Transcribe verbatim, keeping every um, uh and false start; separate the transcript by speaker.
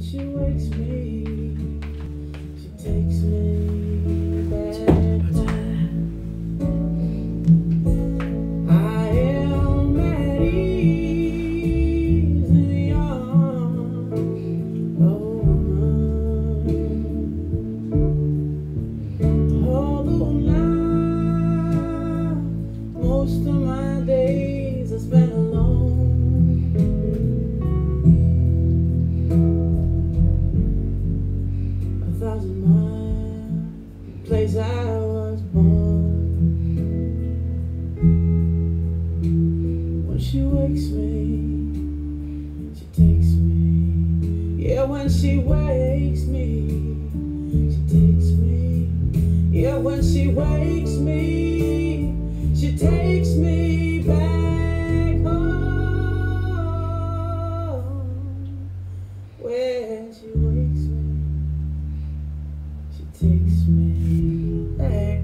Speaker 1: she wakes me, she takes me back home. I am at ease in the arms of a woman. Although now most of my days I spend alone. Thousand miles, place I was born. When she wakes me, she takes me. Yeah, when she wakes me, she takes me. Yeah, when she wakes me, she takes me back home. When she wakes me, she takes me back.